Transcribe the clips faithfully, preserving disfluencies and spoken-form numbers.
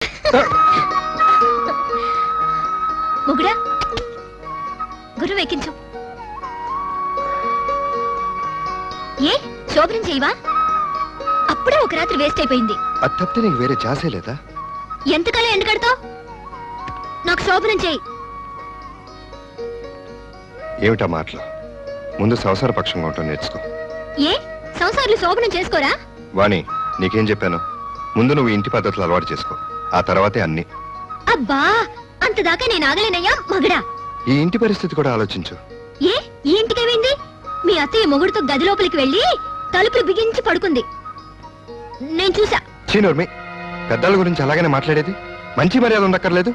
మొగుడా గుర్రం ఎక్కించు. ఏ శోభనం చేయవా? అప్పుడే ఒక రాత్రి వేస్ట్ అయిపోయింది. అది తప్పితే నీకు వేరే ఛాన్సే లేదా? ఎంతకాలం ఎండు కడతావు? నాకు శోభనం చేయి. ఏమిటా మాటలు? ముందు సంసార పక్షంగా ఉంటాను నేర్చుకో. ఏ సంసారాలు శోభనం చేసుకోరా? వాణి, నీకేం చెప్పాను? ముందు నువ్వు ఇంటి పద్ధతులు అలవాటు చేసుకో, ఆ తర్వాతే అన్ని. అబ్బా, అంతదాకా నేను ఆగలేనయ్యా మగడా. ఈ ఇంటి పరిస్థితి కూడా ఆలోచించు. ఏ ఈ ఇంటికేమైంది? మీ అత్తయ్య మొగుడుతో గది లోపలికి వెళ్ళి తలుపులు బిగించి పడుకుంది, నేను చూసా. చీనోర్మి, పెద్దల గురించి అలాగనే మాట్లాడేది? మంచి మర్యాద ఉండక్కర్లేదు?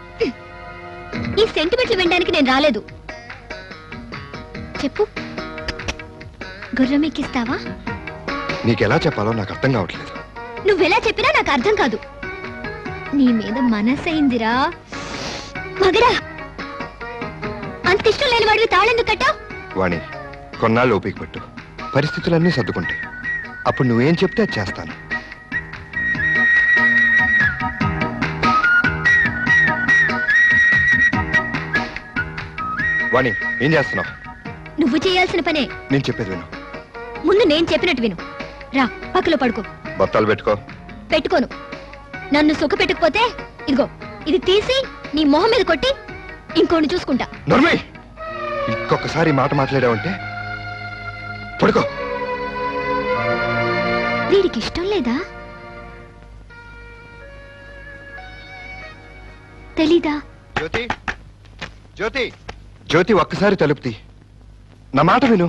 ఈ సెంటిమెంట్లు వినడానికి నేను రాలేదు. చెప్పు, గుర్రం ఎక్కిస్తావా? నీకెలా చెప్పాలో నాకు అర్థం కావట్లేదు. నువ్వెలా చెప్పినా నాకు అర్థం కాదు. నీ మీద మనసైందిరా మగరా. అంత ఇష్టం లేని వాడివి తాళెందుకు కట్టావు? వాణి, కొన్నాళ్ళు ఓపిక పట్టు, పరిస్థితులన్నీ సర్దుకుంటాయి. అప్పుడు నువ్వేం చెప్తే అది చేస్తాను. వాణి, ఏం చేస్తున్నావు? నువ్వు చేయాల్సిన పనే. నేను చెప్పేది విను. ముందు నేను చెప్పినట్టు విను. రా, పక్కలో పడుకో. బత్తాలు పెట్టుకో. పెట్టుకోను. నన్ను సుఖ పెట్టుకుపోతే ఇదిగో ఇది తీసి నీ మొహం మీద కొట్టి ఇంకోని చూసుకుంటా. నర్మి, ఇంకొకసారి మాట మాట్లాడావంటే పడుకో. వీడికి ఇష్టం లేదా? తెలీదా? జ్యోతి, జ్యోతి, జ్యోతి, ఒక్కసారి తలుపుతీ. నా మాట విను.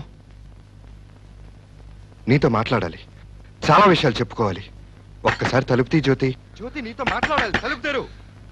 నీతో మాట్లాడాలి, చాలా విషయాలు చెప్పుకోవాలి. ఒక్కసారి తలుపుతీ జ్యోతి. జ్యోతి, నీతో మాట్లాడాలి, తలుపుతారు.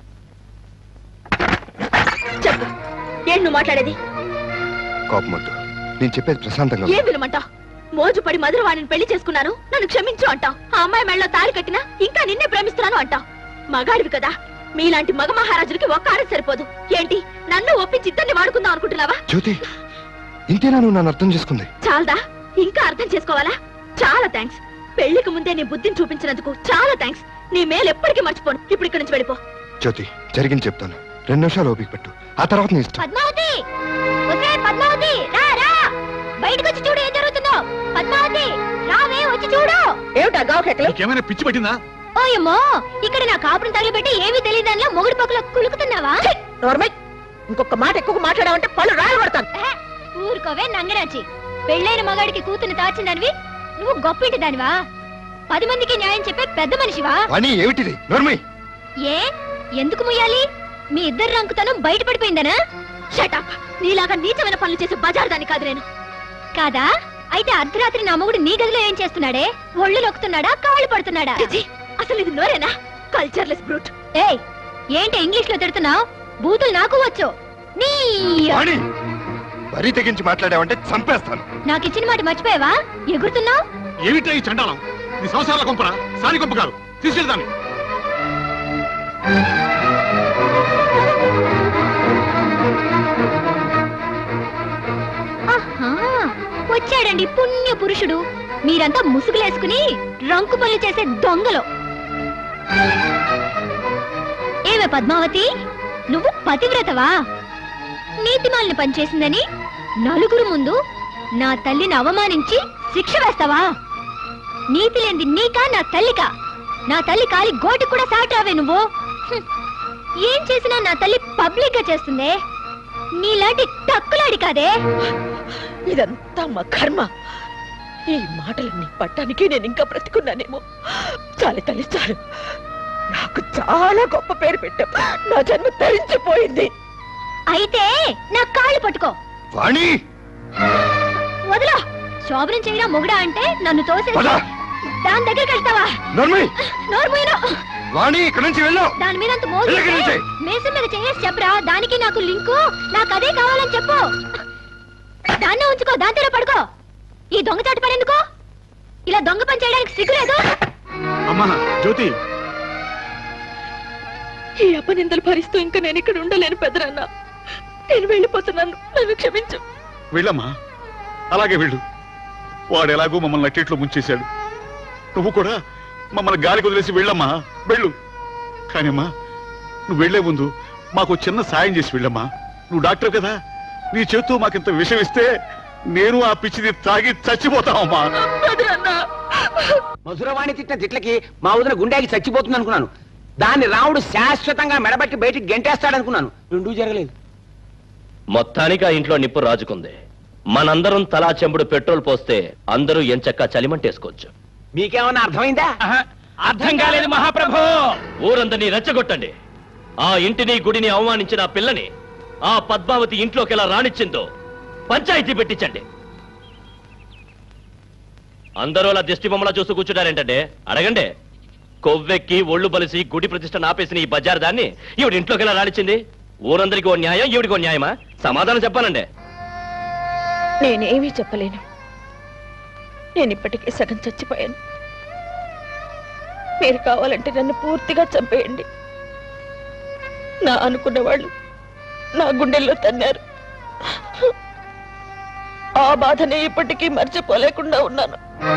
చెప్పు, ఏం నువ్వు మాట్లాడేది? కోపమొద్దు, నేను చెప్పేది ప్రశాంతంగా. ఏం వినమంటా? మోజు పడి మధురవాణిని పెళ్లి చేసుకున్నాను, నన్ను క్షమించు అంటావు. ఆ అమ్మాయి మెళ్ళలో తాళి కట్టినా ఇంకా నిన్నే ప్రేమిస్తున్నాను అంటావు. మగాడివి కదా, మీలాంటి మగ మహారాజులకి ఒక్క ఆడ సరిపోదు. ఏంటి, నన్ను ఒప్పించి ఇద్దరిని వాడుకుందాం అనుకుంటున్నావా? జ్యోతి, ఇంతేనా నువ్వు నన్ను అర్థం చేసుకుంది? చాలదా? ఇంకా అర్థం చేసుకోవాలా? చాలా థ్యాంక్స్. పెళ్లికి ముందే నీ బుద్ధిని చూపించినందుకు చాలా థ్యాంక్స్. నీ మేలు ఎప్పటికీ మర్చిపోను. ఇప్పుడు ఇక్కడి నుంచి వెళ్ళిపో. జ్యోతి, జరిగింది చెప్తాను, రెండు నిమిషాలు ఓపిక పెట్టు, ఆ తర్వాత నీ ఇష్టం. పద్మావతి, ఒసే పద్మావతి, రా రా, బయటకు వచ్చి చూడు ఏం జరుగుతుందో. పద్మావతి, రావే, వచ్చి చూడు. ఏమిటా గావకెక్కలు? ఏమైనా పిచ్చి పట్టిందా? ఓయమ్మో, ఇక్కడ నా కాపురం తగిలిపెట్టి ఏమీ తెలియదానిలో మొగుడు పక్కల కులుకుతున్నావా? ఇంకొక మాట ఎక్కువ మాట్లాడావంటే పళ్ళు రాయలు కొడతాను. ఊరుకోవే నంగరాచి. పెళ్ళైన మగాడికి కూతురు దాచిందానివి నువ్వు గొప్పింటి దానివా? పది మందికి న్యాయం చెప్పే పెద్ద మనిషివా? ఏమిటిది? ఏ ఎందుకు ముయ్యాలి? మీ ఇద్దరు రంకుతనం బయటపడిపోయిందనా? షటప్. నీలాగా నీచమైన పనులు చేసే బజార్ దాన్ని కాదు నేను. కాదా? అయితే అర్ధరాత్రి నా మొగుడు నీ గదిలో ఏం చేస్తున్నాడే? ఒళ్ళు నొక్కుతున్నాడా, కాళ్ళు పడుతున్నాడా? అసలు ఇది నోరేనా? Cultureless brute. ఏయ్, ఏంటి ఇంగ్లీష్ లో తిడుతున్నావు? బూతులు నాకు వచ్చు. నీ మరీ తెగించి మాట్లాడావంటే చంపేస్తాను. నాకు ఇచ్చిన మాట మర్చిపోయావా? ఎగురుతున్నావు. ఏమిటా ఈ చండాలం? నీ సంసారాల కొంపరా, సాని కొంప కాదు. తీసుకెళ్తాను. వచ్చాడండి పుణ్య పురుషుడు. మీరంతా ముసుగులేసుకుని రంకు పనులు చేసే దొంగలు. ఏమే పద్మావతి, నువ్వు పతివ్రతవా? నీతిమాలిని పనిచేసిందని నలుగురు ముందు నా తల్లిని అవమానించి శిక్ష వేస్తావా? నీతి లేనిది నీకా, నా తల్లికా? నా తల్లి కాలి గోటి కూడా సాటావే నువ్వు. ఏం చేసినా నా తల్లి పబ్లిక్ గా చేస్తుందే. నీలాంటి తక్కులాడి కాదే. ఇదంతా మా కర్మ. ఈ మాటలన్నీ పట్టానికి నేను ఇంకా బ్రతికున్నానేమో. చాలు తల్లి, చాలు. నాకు చాలా గొప్ప పేరు పెట్టావు. నా జన్మ తరించిపోయింది. అయితే నా కాళ్ళు పట్టుకో. వదలా. శోభనం చేయరా మొగుడా అంటే నన్ను తోసే దాని దగ్గరికి వెళ్తావా? దాని మీద మేసం మీద చేసి చెప్పరా. దానికి నాకు లింకు, నాకు అదే కావాలని చెప్పు. దాన్నే ఉంచుకో, దాంతో పడుకో. ఈ దొంగచాటు పని ఎందుకు? ఇలా దొంగ పని చేయడానికి సిగ్గులేదు? జ్యోతి, ఈ అపనిందలు భరిస్తూ ఇంకా నేను ఇక్కడ ఉండలేను పెద్దరన్నా. నేను వెళ్ళిపోతున్నాను, నన్ను క్షమించు. వెళ్ళమ్మా, అలాగే వెళ్ళు. వాడు ఎలాగో మమ్మల్ని నట్టేట్లో ముంచేశాడు. నువ్వు కూడా మమ్మల్ని గాలి కుదిలేసి వెళ్ళమ్మా, వెళ్ళు. కానీమ్మా నువ్వు వెళ్లే ముందు మాకు చిన్న సాయం చేసి వెళ్ళమ్మా. నువ్వు డాక్టర్ కదా, నీ చేత్తో మాకింత విషయం ఇస్తే నేను ఆ పిచ్చిని తాగి చచ్చిపోతావమ్మా. మధురవాణి తిట్టిన తిట్లకి మా వదిన గుండెకి చచ్చిపోతుంది అనుకున్నాను. దాన్ని రాముడు శాశ్వతంగా మెడబట్టి బయటికి గెంటేస్తాడనుకున్నాను. రెండూ జరగలేదు. మొత్తానికి ఆ ఇంట్లో నిప్పు రాజుకుంది. మనందరం తలా చెంబుడు పెట్రోల్ పోస్తే అందరూ ఎంచక్కా చలిమంటేసుకోవచ్చు. మీకేమన్నా అర్థమైందా? అర్థం కాలేదు మహాప్రభు. ఊరందరినీ రెచ్చగొట్టండి. ఆ ఇంటిని గుడిని అవమానించిన ఆ పిల్లని ఆ పద్మావతి ఇంట్లోకి ఎలా రానిచ్చిందో పంచాయతీ పెట్టించండి. అందరూ అలా దిష్టి బొమ్మలా చూస్తూ కూర్చుంటారేంటంటే అడగండి. కొవ్వెక్కి ఒళ్ళు బలిసి గుడి ప్రతిష్ట నాపేసిన ఈ బజార్ దాన్ని ఈవిడ ఇంట్లోకి ఎలా రానిచ్చింది? ఊరందరికీ ఓ న్యాయం, ఈవిడికి ఓ న్యాయమా? సమాధానం చెప్పాలండి. నేనేమీ చెప్పలేను. నేను ఇప్పటికే సగం చచ్చిపోయాను. మీరు కావాలంటే నన్ను పూర్తిగా చంపేయండి. నా అనుకున్న వాళ్ళు నా గుండెల్లో తన్నారు. ఆ బాధనే ఇప్పటికీ మర్చిపోలేకుండా ఉన్నాను.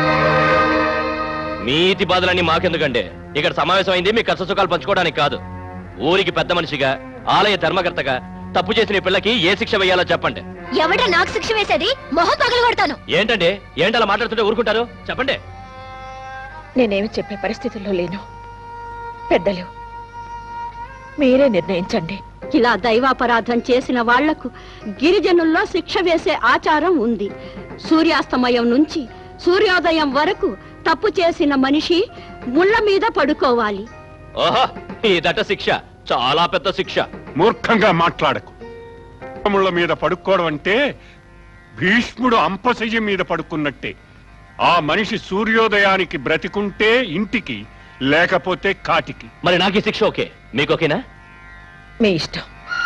మీతి బాధలన్నీ మాకెందుకంటే ఇక్కడ సమావేశం అయింది మీ కష్ట సుఖాలు పంచుకోవడానికి కాదు. ఊరికి పెద్ద మనిషిగా, ఆలయ ధర్మకర్తగా తప్పు చేసిన ఈ పిల్లకి ఏ శిక్ష వేయాలో చెప్పండి. ఎవడ నాకు శిక్ష వేసేది? మొహం పగలు కొడతాను. ఏంటండి ఏంటలా మాట్లాడుతుంటే ఊరుకుంటారు? చెప్పండి. నేనేమి చెప్పే పరిస్థితుల్లో లేను. పెద్దలు మీరే నిర్ణయించండి. ఇలా దైవాపరాధం చేసిన వాళ్లకు గిరిజనుల్లో శిక్ష వేసే ఆచారం ఉంది. సూర్యాస్తమయం నుంచి సూర్యోదయం వరకు తప్పు చేసిన మనిషి ముళ్ళ మీద పడుకోవాలి. ఓహో, ఇదట శిక్ష. చాలా పెద్ద శిక్ష. మూర్ఖంగా మాట్లాడకు. ముళ్ళ మీద పడుకోవడం అంటే భీష్ముడు అంపశయ్య మీద పడుకున్నట్టే. ఆ మనిషి సూర్యోదయానికి బ్రతికుంటే ఇంటికి, లేకపోతే కాటికి. మరి నాకు ఈ శిక్ష ఓకే, మీకు ఓకేనా? మీ ఇష్టం.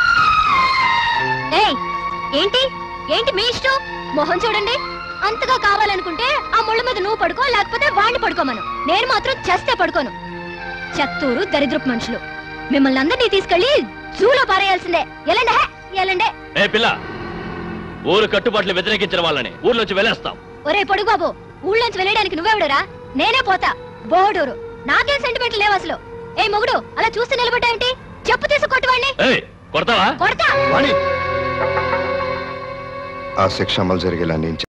ఏయ్, ఏంటి ఏంటి మీ ఇష్టం? మొహం చూడండి. అంతగా కావాలనుకుంటే ఆ ముళ్ళ మీద నువ్వు పడుకో, లేకపోతే వాణ్ణి పడుకోమను. నేను మాత్రం చేస్తే పడుకోను. చెత్తూరు దరిద్రపు మనుషులు. మిమ్మల్ని అందరినీ తీసుకెళ్లి జూలో పారేయాల్సిందే. ఎలాండే ఎలాండే ఏ పిల్ల, ఊరు కట్టుబాట్లు వ్యతిరేకించిన వాళ్ళని ఊర్లోంచి వెళ్ళేస్తాం. ఒరే పొడుగు బాబు, ఊళ్ళోంచి వెళ్ళడానికి నువ్వెవడరా? నేనే పోతా. బోడూరు నాకేం సెంటిమెంట్లు లేవు అసలు. ఏ మొగుడు, అలా చూస్తే నిలబడ్డాయంటి? చెప్పు తీసి కొట్టువాడిని. కొడతావా? కొడతా. ఆ శిక్ష అమలు జరిగేలా నేను